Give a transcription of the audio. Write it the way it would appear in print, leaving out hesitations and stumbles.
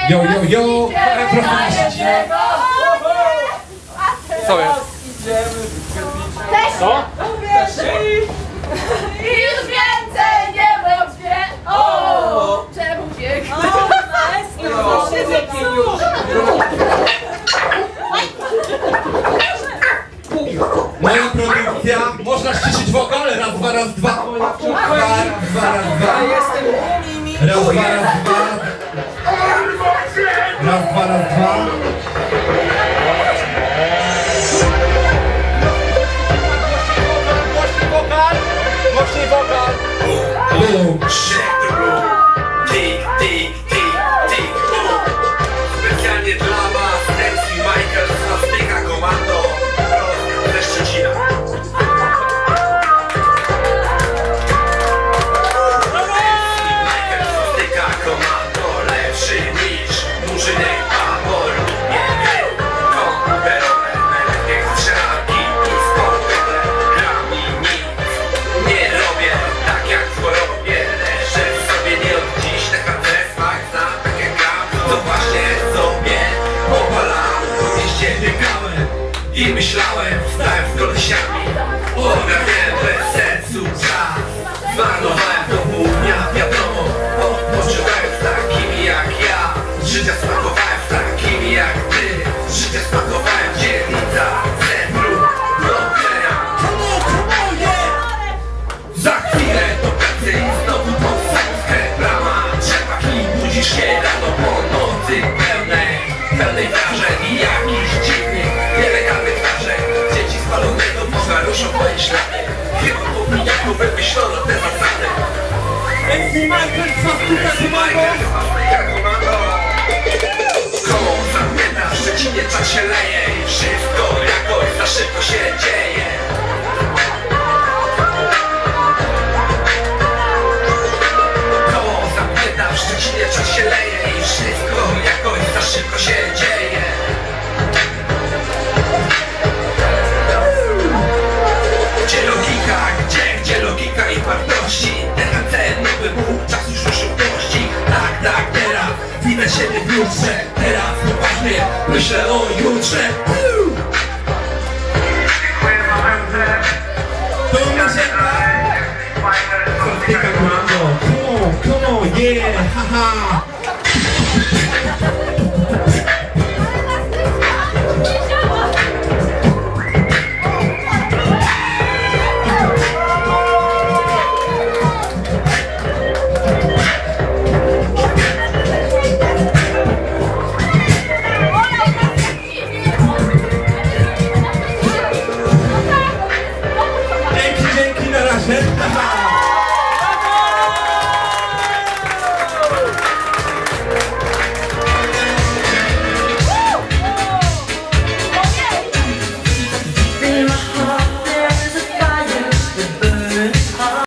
Jo, jo, jo! Co jest? Co? I już więcej nie będzie! O! Czemu pięknie? Moja produkcja, można ściszyć wokal, raz, dwa, raz, dwa. Raz, dwa, raz, dwa. Raz, dwa, raz, dwa. Raz, dwa, raz, dwa. Głośniej wokal! Boom. Tik, tik, tik, tik, boom. Specjalnie dla was MC Michael z Plastyka Komando ze Szczecina. Michael z Plastyka Komando, lepszy niż Murzynek, Pawor lub nie wiem. Komputerowe, najlepiej strzelanki i sportowe. Gram i nic nie robię, tak jak chorobie. Leżę sobie nie od dziś, tak na tresach, znam tak jak gram. To właśnie sobie opalam. Po mieście biegałem i myślałem, wstałem z kolesiami. Ogarniałem bez sensu czas. Zmarnowałem do pół dnia, wiadomo. Odpoczywałem z takimi jak ja. Życia smakowałem z takimi jak ty. Życia smakowałem w dzielnicach, centrum, do widzenia. Za chwilę do pracy i znowu pod samskę. Brama, trzepak i budzisz się rano po nocy pełnej wrażeń i jakichś dziwnych, nielegalnych wrażeń. Dzieci spalonego Boga ruszą moje ślady. Chyba po miniaku wymyślono te zasady. MC Michael, Komando. Koło zamknięta w Szczecinie, czas się leje i wszystko jakoś za szybko się dzieje. Koło zamknięta w Szczecinie, czas się leje i wszystko jakoś za szybko się dzieje. Gdzie logika, gdzie logika i wartości? THC, nowy Bóg, czas już ruszył w gości. Tak, teraz widzę siebie w lustrze. Teraz poważnie myślę o jutrze. To Marzena! Plastyka Komando. Come on, yeah, haha!